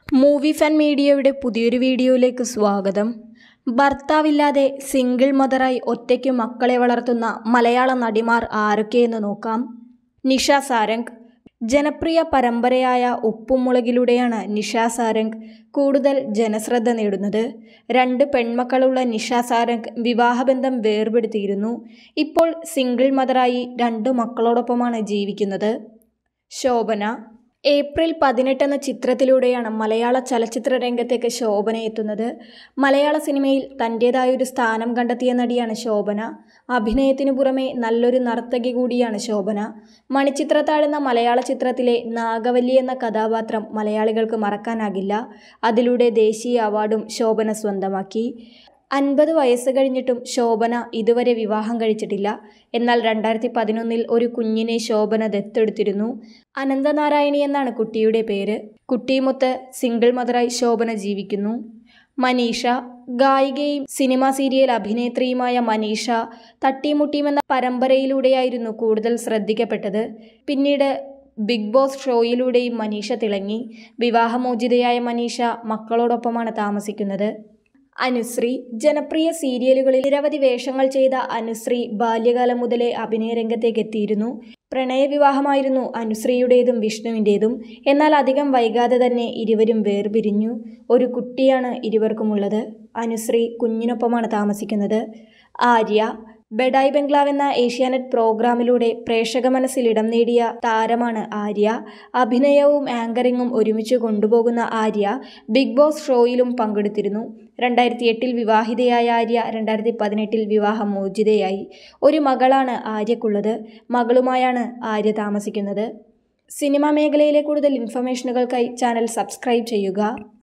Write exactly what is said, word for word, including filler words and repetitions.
Movie fan മീഡിയയുടെ പുതിയൊരു വീഡിയോയിലേക്ക് സ്വാഗതം. ഭർത്താവില്ലാതെ സിംഗിൾ മദറായി ഒറ്റയ്ക്ക് മക്കളെ വളർത്തുന്ന മലയാള നടിമാർ ആരൊക്കെയെന്ന് നോക്കാം. നിഷ സാരംഗ്. ജനപ്രിയ പരമ്പരയായ ഉപ്പും മുളകിലൂടെയാണ് നിഷ സാരംഗ് കൂടുതൽ ജനശ്രദ്ധ നേടുന്നത്. രണ്ട് പെൺമക്കളുള്ള നിഷ സാരംഗ് വിവാഹബന്ധം വേർപെടുത്തിയിരുന്നു. ഇപ്പോൾ സിംഗിൾ മദറായി രണ്ടു മക്കളോടൊപ്പമാണ് ജീവിക്കുന്നത്. ശോഭന. ഏപ്രിൽ പതിനെട്ട് എന്ന ചിത്രത്തിലൂടെയാണ് മലയാള ചലച്ചിത്ര രംഗത്തേക്ക് ശോഭന എത്തുന്നത്. മലയാള സിനിമയിൽ തൻ്റേതായൊരു സ്ഥാനം കണ്ടെത്തിയ നടിയാണ് ശോഭന. അഭിനയത്തിനു പുറമെ നല്ലൊരു നർത്തകി കൂടിയാണ് ശോഭന. മണിച്ചിത്രത്താഴ് എന്ന മലയാള ചിത്രത്തിലെ നാഗവല്ലി എന്ന കഥാപാത്രം മലയാളികൾക്ക് മറക്കാനാകില്ല. അതിലൂടെ ദേശീയ അവാർഡും ശോഭന സ്വന്തമാക്കി. അൻപത് വയസ്സ് കഴിഞ്ഞിട്ടും ശോഭന ഇതുവരെ വിവാഹം കഴിച്ചിട്ടില്ല. എന്നാൽ രണ്ടായിരത്തി പതിനൊന്നിൽ ഒരു കുഞ്ഞിനെ ശോഭന ദത്തെടുത്തിരുന്നു. അനന്തനാരായണി എന്നാണ് കുട്ടിയുടെ പേര്. കുട്ടിയുമൊത്ത് സിംഗിൾ മദറായി ശോഭന ജീവിക്കുന്നു. മനീഷ. ഗായികയും സിനിമ സീരിയൽ അഭിനേത്രിയുമായ മനീഷ തട്ടിമുട്ടിയും എന്ന പരമ്പരയിലൂടെയായിരുന്നു കൂടുതൽ ശ്രദ്ധിക്കപ്പെട്ടത്. പിന്നീട് ബിഗ് ബോസ് ഷോയിലൂടെയും മനീഷ തിളങ്ങി. വിവാഹമോചിതയായ മനീഷ മക്കളോടൊപ്പമാണ് താമസിക്കുന്നത്. അനുശ്രീ. ജനപ്രിയ സീരിയലുകളിൽ നിരവധി വേഷങ്ങൾ ചെയ്ത അനുശ്രീ ബാല്യകാലം മുതലേ അഭിനയ രംഗത്തേക്ക് എത്തിയിരുന്നു. പ്രണയവിവാഹമായിരുന്നു അനുശ്രീയുടേതും വിഷ്ണുവിൻ്റേതും. എന്നാൽ അധികം വൈകാതെ തന്നെ ഇരുവരും വേർപിരിഞ്ഞു. ഒരു കുട്ടിയാണ് ഇരുവർക്കുമുള്ളത്. അനുശ്രീ കുഞ്ഞിനൊപ്പമാണ് താമസിക്കുന്നത്. ആര്യ. ബഡായി ബംഗ്ലാവ് എന്ന ഏഷ്യാനെറ്റ് പ്രോഗ്രാമിലൂടെ പ്രേക്ഷക മനസ്സിൽ ഇടം നേടിയ താരമാണ് ആര്യ. അഭിനയവും ആങ്കറിങ്ങും ഒരുമിച്ച് കൊണ്ടുപോകുന്ന ആര്യ ബിഗ് ബോസ് ഷോയിലും പങ്കെടുത്തിരുന്നു. രണ്ടായിരത്തി എട്ടിൽ വിവാഹിതയായ ആര്യ രണ്ടായിരത്തി പതിനെട്ടിൽ വിവാഹമോചിതയായി. ഒരു മകളാണ് ആര്യക്കുള്ളത്. മകളുമായാണ് ആര്യ താമസിക്കുന്നത്. സിനിമാ മേഖലയിലെ കൂടുതൽ ഇൻഫർമേഷനുകൾക്കായി ചാനൽ സബ്സ്ക്രൈബ് ചെയ്യുക.